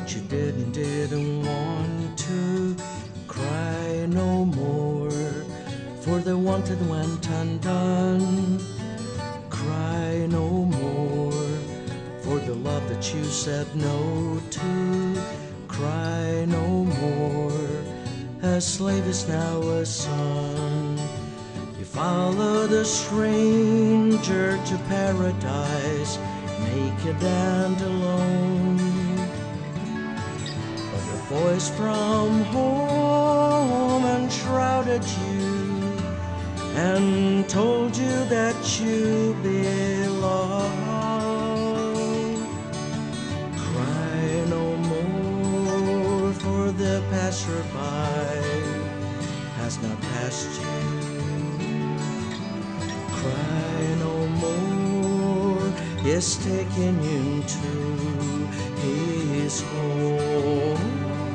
what you didn't want to. Cry no more, for the wanted went undone. Cry no more, for the love that you said no to. Cry no more, a slave is now a son. You follow the stranger to paradise, naked and alone. But a voice from home enshrouded you and told you that you belong. Cry no more, for the passerby has not passed you. Cry no more, he's taken you to his home.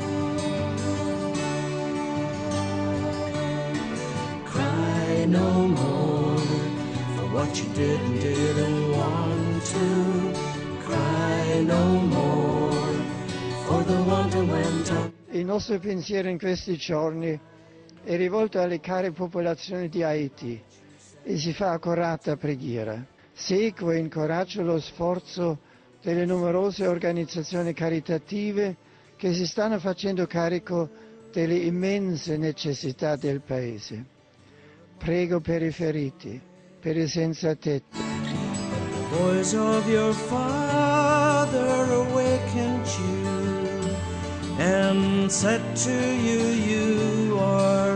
Cry no more, for what you didn't want to. Cry no more, for the one that went up. Il nostro pensiero in questi giorni è rivolto alle care popolazioni di Haiti e si fa accorata preghiera. Seguo e incoraggio lo sforzo delle numerose organizzazioni caritative che si stanno facendo carico delle immense necessità del Paese. Prego per i feriti, per i senza tetto. The voice of your father awakened you and said to you, you are